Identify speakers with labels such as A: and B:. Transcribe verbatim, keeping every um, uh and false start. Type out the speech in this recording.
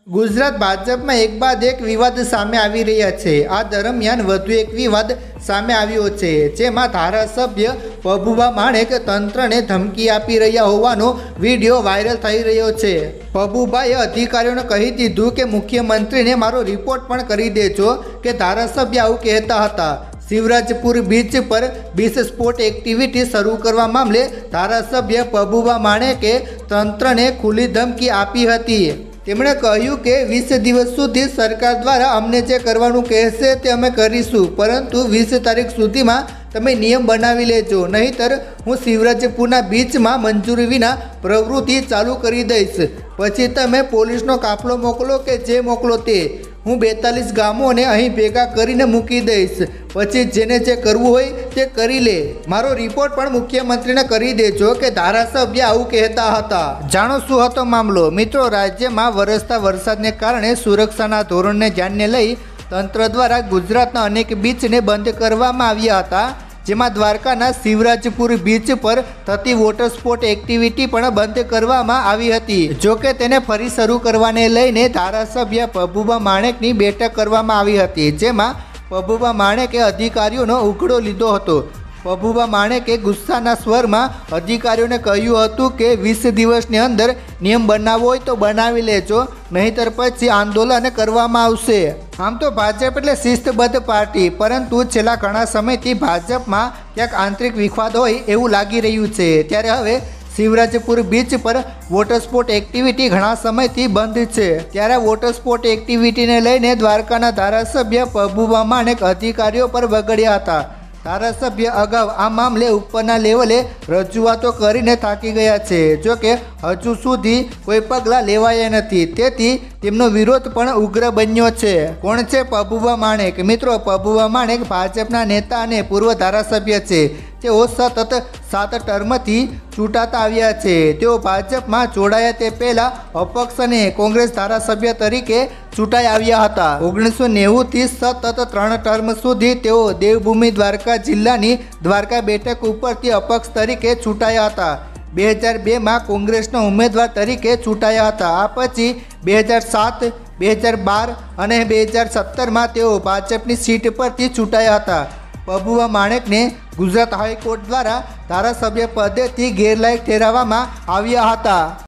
A: ગુજરાત ભાજપમાં એક બાદ એક વિવાદ સામે આવી રહ્યા છે। આ દરમિયાન વધુ એક વિવાદ સામે આવ્યો છે, જેમાં ધારાસભ્ય પબુભા માણેક તંત્રને ધમકી આપી રહ્યા હોવાનો વિડીયો વાયરલ થઈ રહ્યો છે। પબુભાએ અધિકારીઓને કહી દીધું કે મુખ્યમંત્રીને મારો રિપોર્ટ પણ કરી દેજો કે ધારાસભ્ય આવું કહેતા હતા। શિવરાજપુર બીચ પર બીચ સ્પોર્ટ એક્ટિવિટી શરૂ કરવા મામલે ધારાસભ્ય પબુભા માણેકે તંત્રને ખુલ્લી ધમકી આપી હતી। તેમણે કહ્યું કે વીસ દિવસ સુધી સરકાર દ્વારા અમને જે કરવાનું કહેશે તે અમે કરીશું, પરંતુ વીસ તારીખ સુધીમાં તમે નિયમ બનાવી લેજો, નહીંતર હું શિવરાજપુરના બીચમાં મંજૂરી વિના પ્રવૃત્તિ ચાલુ કરી દઈશ। પછી તમે પોલીસનો કાફલો મોકલો કે જે મોકલો તે, હું બેતાલીસ ગામોને અહીં ભેગા કરીને મૂકી દઈશ। પછી જેને જે કરવું હોય તે કરી લે। મારો રિપોર્ટ પણ મુખ્યમંત્રીને કરી દેજો કે ધારાસભ્ય આવું કહેતા હતા। જાણો શું હતો મામલો? મિત્રો, રાજ્યમાં વરસતા વરસાદને કારણે સુરક્ષાના ધોરણને ધ્યાને લઈ તંત્ર દ્વારા ગુજરાતના અનેક બીચને બંધ કરવામાં આવ્યા હતા, જેમાં દ્વારકાના શિવરાજપુર બીચ પર થતી વોટર સ્પોર્ટ એક્ટિવિટી પણ બંધ કરવામાં આવી હતી। જોકે તેને ફરી શરૂ કરવાને લઈને ધારાસભ્ય પબુભા માણેકની બેઠક કરવામાં આવી હતી, જેમાં પબુભા માણેકે અધિકારીઓનો ઉઘડો લીધો હતો। પબુભા માણેકે ગુસ્સાના સ્વરમાં અધિકારીઓને કહ્યું હતું કે વીસ દિવસની અંદર નિયમ બનાવવો હોય તો બનાવી લેજો, નહીંતર પછી આંદોલન કરવામાં આવશે। આમ તો ભાજપ એટલે શિસ્તબદ્ધ પાર્ટી, પરંતુ છેલ્લા ઘણા સમયથી ભાજપમાં ક્યાંક આંતરિક વિખવાદ હોય એવું લાગી રહ્યું છે। ત્યારે હવે શિવરાજપુર બીચ પર વોટર સ્પોર્ટ એક્ટિવિટી ઘણા સમયથી બંધ છે। ત્યારે વોટર સ્પોર્ટ એક્ટિવિટીને લઈને દ્વારકાના ધારાસભ્ય પબુભા માણેક અધિકારીઓ પર વગડ્યા હતા। ધારાસભ્ય અગાઉ આ મામલે ઉપરના લેવલે રજૂઆતો કરીને થાકી ગયા છે, જોકે હજુ સુધી કોઈ પગલાં લેવાયા નથી, તેથી તેમનો વિરોધ પણ ઉગ્ર બન્યો છે। કોણ છે પબુભા માણેક? મિત્રો, પબુભા માણેક ભાજપના નેતા અને પૂર્વ ધારાસભ્ય છે। તેઓ સતત સાત ટર્મથી ચૂંટાતા આવ્યા છે। તેઓ ભાજપમાં જોડાયા તે પહેલાં અપક્ષ અને કોંગ્રેસ ધારાસભ્ય તરીકે ચૂંટાઈ આવ્યા હતા। ઓગણીસો નેવુંથી સતત ત્રણ ટર્મ સુધી તેઓ દેવભૂમિ દ્વારકા જિલ્લાની દ્વારકા બેઠક ઉપરથી અપક્ષ તરીકે ચૂંટાયા હતા। બે હજાર બેમાં કોંગ્રેસના ઉમેદવાર તરીકે ચૂંટાયા હતા। આ પછી બે હજાર સાત, બે હજાર બાર અને બે હજાર સત્તરમાં તેઓ ભાજપની સીટ પરથી ચૂંટાયા હતા। પબુભા માણેકને ગુજરાત હાઈકોર્ટ દ્વારા ધારાસભ્ય પદેથી ગેરલાયક ઠેરવવામાં આવ્યા હતા।